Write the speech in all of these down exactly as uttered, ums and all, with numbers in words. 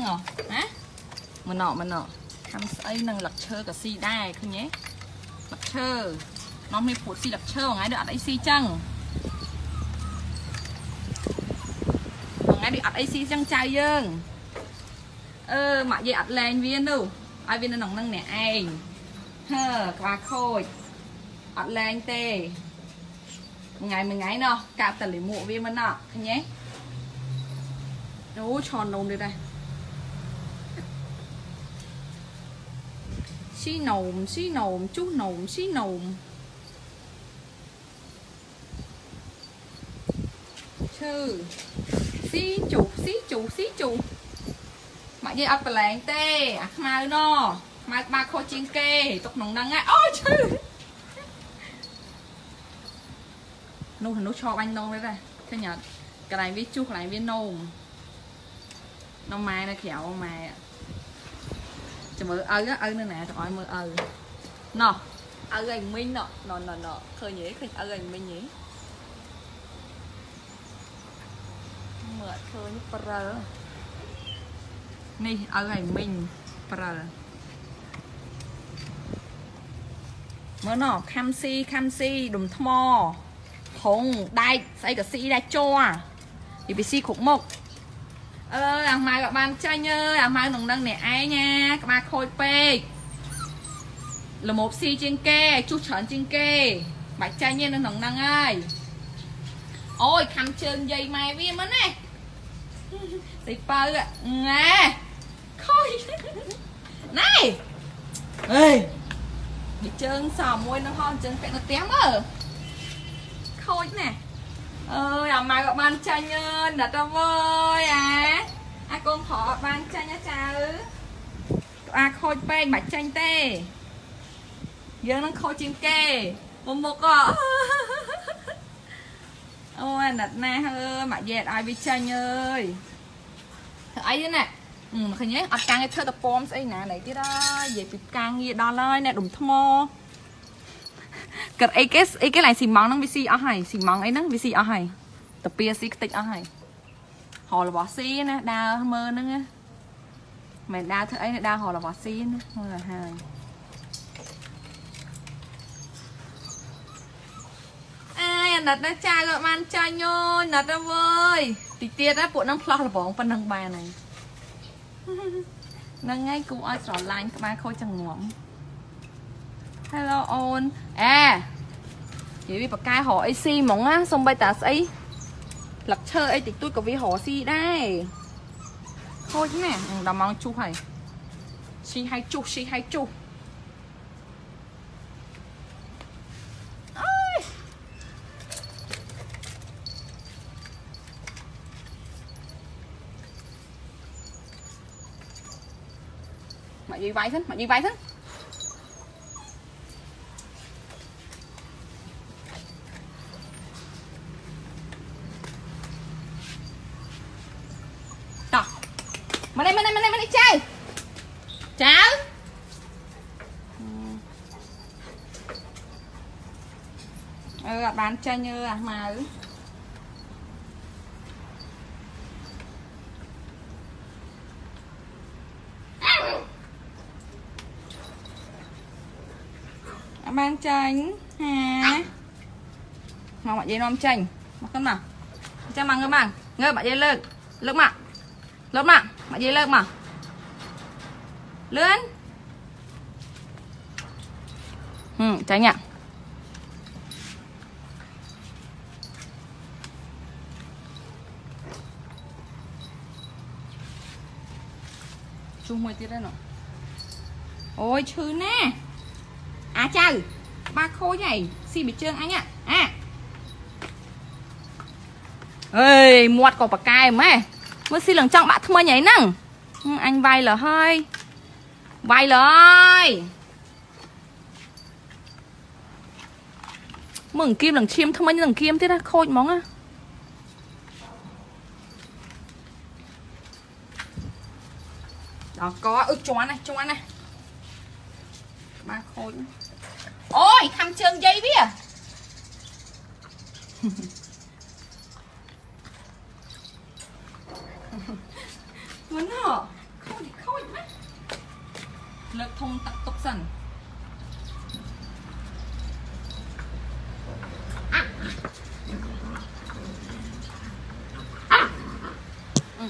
à hả mà nọ mà nọ khăm ấy năng lật chơi cả si đai không nhé lật chơi nó mới phụ si lật chơi ngay được ấy si chăng ngay được ấy si chăng trai dương ơ mà gì ắt lên viên đâu ai viên nó nòng năng nè anh hơ qua khôi ắt lên tê một ngày một ngày nó cả tần lấy mộ viên mà nọ nhé nó tròn nồng được đây xí nồng xí nồng chú nồng xí nồng chư xí chủ xí chủ xí chủ mà gì ấp làng tê à mau nó mà ba khô chiên kê tục nồng đăng á ôi chư nô nó cho anh nô đấy đây thế nhật cái này viết chút lại viết nô nó mai nó khéo mai cho mơ ơi á ơi nữa nè trời ơi mơ ơi nọ ơi anh minh nọ nọ nọ nọ khơi nhỉ khơi ơi anh minh nhỉ mơ khơi như prơ nè ơi anh minh prơ mơ nọ cam si cam si đùm thmo hồng đai xây cả si đai cho thì bị si khủng mộc ơ à mai các bạn trai nhớ à mai nồng đăng nè ai nha các bạn khôi pe là một si trên kê chú trấn trên kê bạch trai nhiên nó nồng đăng ơi ôi khăm chân dây mai viên mất này thì bơ ạ nè khôi này ê bị chân sò môi nó hon chân phải nó tém ở khôi nè ơi à mai các bạn trai nhân đã tao vơi à à con họ bạn trai nhá cha ư à khôi beng bạch chanh tê giờ nó khôi chim kê một một cọ ôi đặt na hơi mà dẹt ai bị chanh ơi ấy thế nè ừ khơi nhé ở càng cái thơ tập bom ấy nè này cái đó về bị càng gì đó lên nè đụng thô cái ấy cái ấy cái này xì măng nó bị xì ở hay xì măng ấy nó bị xì ở hay tập bia xì tích ở hay họ là bỏ xì nè đa mơ nữa nghe mày đa thứ ấy đa họ là bỏ xì nữa thôi là hai ai đặt nó trai gọi man trai nhôi đặt nó vơi thì tiết á bộ năng plo là bỏ phần năng bài này năng ngay cũng ai sỏ lạnh các bạn khôi chẳng ngỏm hello on à chỉ vì bậc cai họ a xê mỏng á xong bay ta ấy lật chơi ấy thì tôi có vì họ xì đây thôi chứ nè đầm mong chu phải xì hay chu xì hay chu mày gì vậy thế mày gì vậy thế mà đây mà đây mà đây mà đây chơi cháu ừ bán chơi như à mà ừ bán chanh ha mà bạn dây non chanh mà con nào cho mà ngơ bằng ngơ bạn dây lưng lưng mà lớn mà bạn dây lên mà lớn ừ tránh nhỉ chung mười tiết đấy nọ ôi chứ nè à trời ba khối này xì bị trương anh ạ à ơi muột có bạc cài mày mới xin lần trong bạn thưa nhảy năng anh vay là hơi vay lời mừng kim lần chim thưa lần kim thế đó khôi móng á đó có ức choán này choán này ba khôi ôi khăm chân dây bia muốn hả lực thông tắc tục dần. Ừ.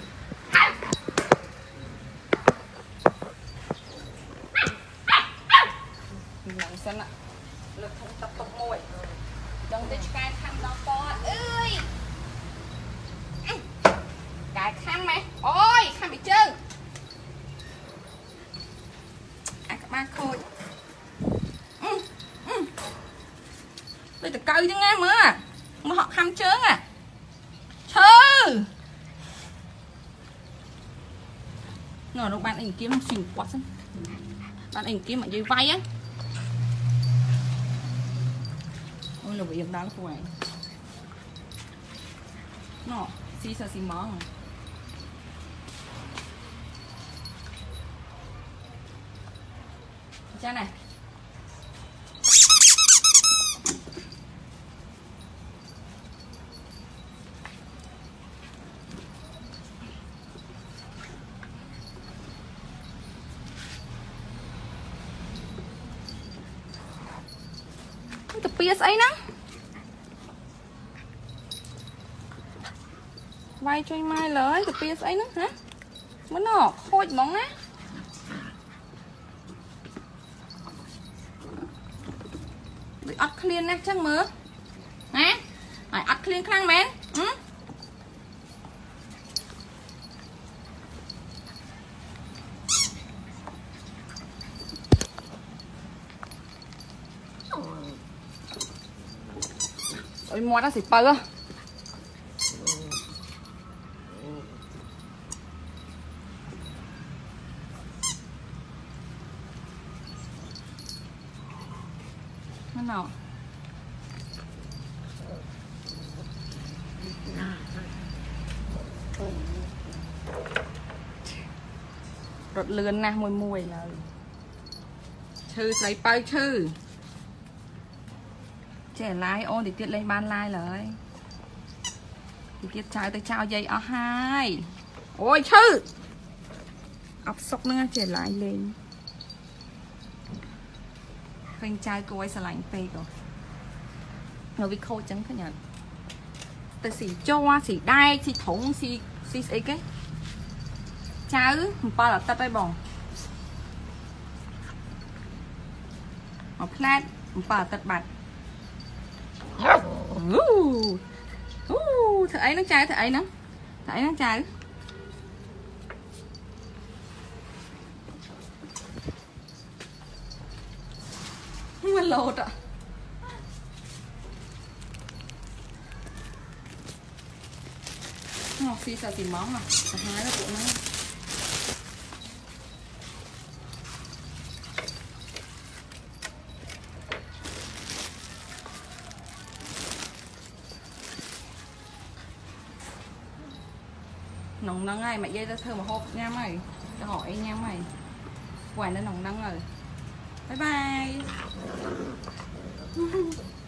Nóng sân ạ. Lực thông tắc tục mùi. Đừng tới cái khăn đó con ơi. Cái khăn mày. Ôi khăn bị trơn. À các bạn khôi. Ừ. Ừ. Bây giờ cây chứ nghe mơ. Mà họ khăn trơn à. Chơ. Ngờ đâu bạn ảnh kiếm xinh quá xinh. Bạn ảnh kiếm ở dưới vai á. Ôi là bị đó là của anh. Nó xí sợ xí món. Cha này. Tập pia ấy nè. Vai cho mai lời tập pia ấy nè hả? Mới nó khôi món á. Bị ắt clean nè chắc mơ. Nè. Phải ắt clean khăn men. Ừ. Ôi mua nó xịt bơ á. Nó nào. Rột lươn nè mùi mùi là chư lấy bơ chư. Trẻ lái ôn thì tiết lên ban lai lời. Thì tiết trái tới trao dây ở hai. Ôi chư. Ốc sốc nữa trẻ lái lên. Khanh trai cô ấy sẽ lạnh phê rồi. Ngồi với khô chẳng có nhận. Tại xỉ cho, xỉ đai, xỉ thủng, xỉ xỉ ấy cái. Chá ư, một bao là tắt đây bỏng. Một plát, một bao là tắt bạch. Uh, uh, thử ấy nó trai, thử ấy nó. Thử ấy nó trai. Mà lột ạ. Ngọc xì xà xì móng à. Hái nó cũng nó. Nóng nắng này mẹ dây ra thơ mà hộp nha mày. Cho hỏi nha mày. Quả nó nóng nắng rồi. Bye bye.